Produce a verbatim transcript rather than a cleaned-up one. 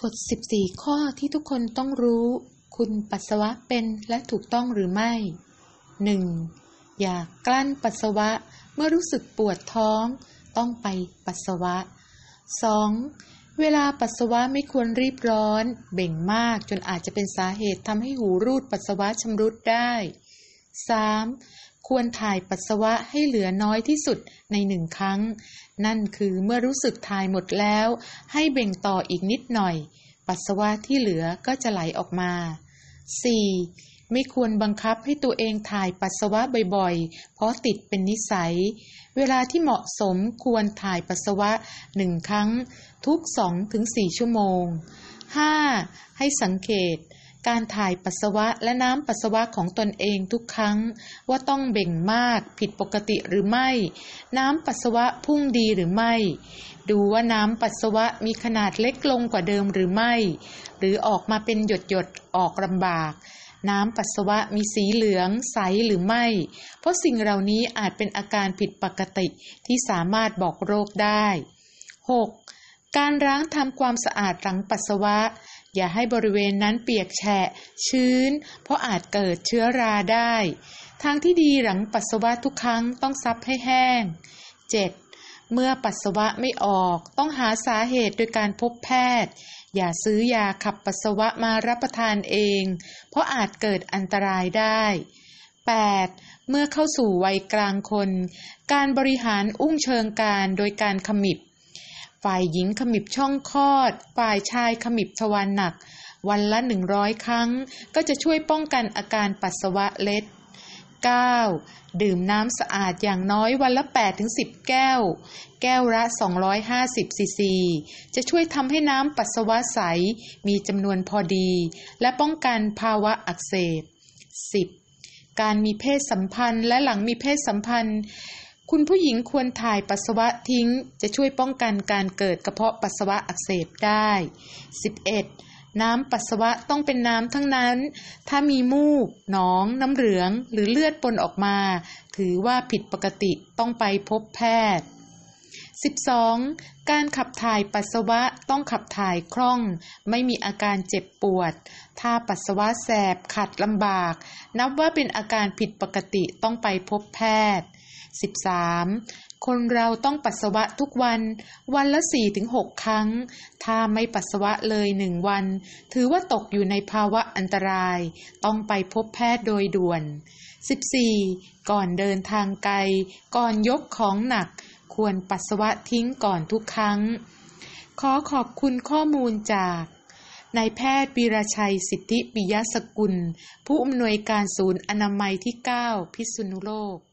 กฎสิบสี่ข้อที่ทุกคนต้องรู้ คุณปัสสาวะเป็นและถูกต้องหรือไม่ หนึ่ง. อย่ากลั้นปัสสาวะเมื่อรู้สึกปวดท้องต้องไปปัสสาวะ สอง. เวลาปัสสาวะไม่ควรรีบร้อนเบ่งมากจนอาจจะเป็นสาเหตุทำให้หูรูดปัสสาวะชำรุดได้ สาม. ควรถ่ายปัสสาวะให้เหลือน้อยที่สุดในหนึ่งครั้งนั่นคือเมื่อรู้สึกถ่ายหมดแล้วให้เบ่งต่ออีกนิดหน่อยปัสสาวะที่เหลือก็จะไหลออกมา สี่. ไม่ควรบังคับให้ตัวเองถ่ายปัสสาวะบ่อยๆเพราะติดเป็นนิสัยเวลาที่เหมาะสมควรถ่ายปัสสาวะหนึ่งครั้งทุก สองถึงสี่ ชั่วโมง ห้า. ให้สังเกตการถ่ายปัสสาวะและน้ำปัสสาวะของตนเองทุกครั้งว่าต้องเบ่งมากผิดปกติหรือไม่น้ำปัสสาวะพุ่งดีหรือไม่ดูว่าน้ำปัสสาวะมีขนาดเล็กลงกว่าเดิมหรือไม่หรือออกมาเป็นหยดๆออกลำบากน้ำปัสสาวะมีสีเหลืองใสหรือไม่เพราะสิ่งเหล่านี้อาจเป็นอาการผิดปกติที่สามารถบอกโรคได้ หก. การล้างทำความสะอาดหลังปัสสาวะอย่าให้บริเวณนั้นเปียกแฉะชื้นเพราะอาจเกิดเชื้อราได้ทางที่ดีหลังปัสสาวะทุกครั้งต้องซับให้แห้ง เจ็ด. เมื่อปัสสาวะไม่ออกต้องหาสาเหตุโดยการพบแพทย์อย่าซื้อยาขับปัสสาวะมารับประทานเองเพราะอาจเกิดอันตรายได้ แปด. เมื่อเข้าสู่วัยกลางคนการบริหารอุ้งเชิงกรานโดยการขมิบฝ่ายหญิงขมิบช่องคลอดฝ่ายชายขมิบทวารหนักวันละหนึ่งร้อยครั้งก็จะช่วยป้องกันอาการปัสสาวะเล็ด เก้า. ดื่มน้ำสะอาดอย่างน้อยวันละ แปดถึงสิบ แก้วแก้วละสองร้อยห้าสิบซีซีจะช่วยทำให้น้ำปัสสาวะใสมีจำนวนพอดีและป้องกันภาวะอักเสบ สิบ. การมีเพศสัมพันธ์และหลังมีเพศสัมพันธ์คุณผู้หญิงควรถ่ายปัสสาวะทิ้งจะช่วยป้องกันการเกิดกระเพาะปัสสาวะอักเสบได้ สิบเอ็ด. น้ำปัสสาวะต้องเป็นน้ำทั้งนั้นถ้ามีมูกหนองน้ำเหลืองหรือเลือดปนออกมาถือว่าผิดปกติต้องไปพบแพทย์ สิบสอง. การขับถ่ายปัสสาวะต้องขับถ่ายคล่องไม่มีอาการเจ็บปวดถ้าปัสสาวะแสบขัดลำบากนับว่าเป็นอาการผิดปกติต้องไปพบแพทย์ สิบสาม. คนเราต้องปัสสาวะทุกวันวันละ สี่ถึงหก ครั้งถ้าไม่ปัสสาวะเลยหนึ่งวันถือว่าตกอยู่ในภาวะอันตรายต้องไปพบแพทย์โดยด่วน สิบสี่. ก่อนเดินทางไกลก่อนยกของหนักควรปัสสาวะทิ้งก่อนทุกครั้งขอขอบคุณข้อมูลจากนายแพทย์วีรชัยสิทธิปิยสกุลผู้อำนวยการศูนย์อนามัยที่ เก้า พิษณุโลก